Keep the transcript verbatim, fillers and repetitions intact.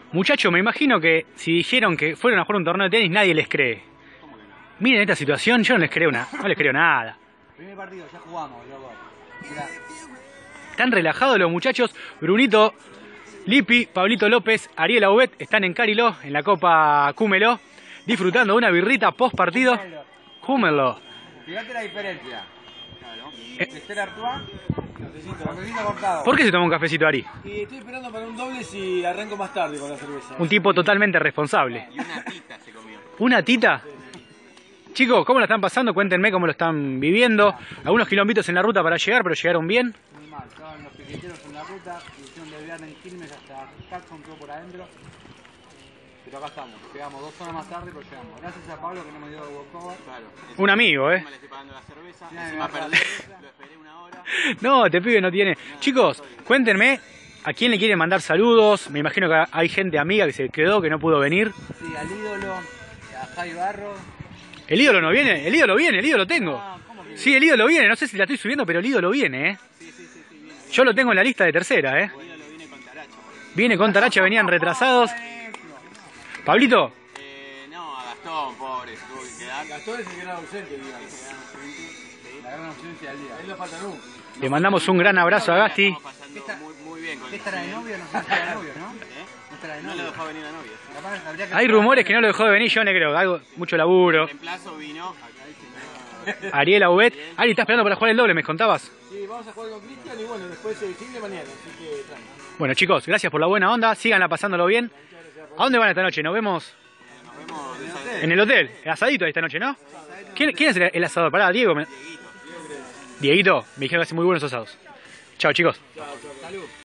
Muchachos, me imagino que si dijeron que fueron a jugar un torneo de tenis, nadie les cree. Miren esta situación, yo no les creo una, no les creo nada. Primer partido, ya jugamos, loco. Mirá. Están relajados los muchachos. Brunito, Lipi, Pablito López, Ariel Aubet están en Cariló, en la Copa Cúmelo, disfrutando de una birrita post partido. Cúmelo. Fíjate la diferencia. Eh. Esther Artois, cafecito cortado. ¿Por qué se toma un cafecito, Ari? Y estoy esperando para un doble si arranco más tarde con la cerveza. Un tipo totalmente responsable. Y una tita se comió. ¿Una tita? Chicos, ¿cómo lo están pasando? Cuéntenme cómo lo están viviendo. Algunos kilómetros en la ruta para llegar, pero llegaron bien. Muy mal, estaban los piqueteros en la ruta, hicieron desviar en Quilmes hasta Jackson, todo por adentro. Pero acá estamos, llegamos dos horas más tarde, pero llegamos. Gracias a Pablo que no me dio el walkover. Claro. Un amigo, ¿eh? Encima le estoy pagando la cerveza, Sí, encima me perdí, lo esperé una hora. No, te pibe no tiene. Chicos, cuéntenme a quién le quieren mandar saludos. Me imagino que hay gente amiga que se quedó, que no pudo venir. Sí, al ídolo, a Jai Barro. El ídolo no viene, el ídolo viene, el ídolo tengo. Ah, ¿cómo que? Sí, el ídolo viene, no sé si la estoy subiendo, pero el ídolo viene, ¿eh? Sí, sí, sí, sí, viene. Yo lo tengo en la lista de tercera, ¿eh? El ídolo viene con Taracha. por eso. Viene con Taracha, venían retrasados. Pablito, Eh, no, a Gastón, pobre, se tuvo que quedar. Gastón es el gran ausente, digamos. La gran ausencia del día. Él no falta nunca. le mandamos un gran abrazo a Gasti. Estamos pasando muy, muy bien con ¿Qué el estará de presidente. novio? No sé si estará de novio, ¿no? ¿Eh? No estará de No novio. lo dejó venir a novia. Capaz habría que- Hay rumores que no lo dejó de venir, yo no creo. Algo, mucho laburo. El reemplazo vino. Acá dice Ariel Aubet. Ari, ¿estás esperando para jugar el doble? ¿Me contabas? Sí, vamos a jugar con Cristian y bueno, después se decide mañana, así que tranqui. Bueno, chicos, gracias por la buena onda. Síganla pasándolo bien. ¿A dónde van esta noche? Nos vemos Nos vemos de esa- en el hotel. El asadito esta noche, ¿no? ¿Quién, quién es el, el asador? Pará, Diego. me- Dieguito, me dijeron que hace muy buenos asados. Chao, chicos. Salud.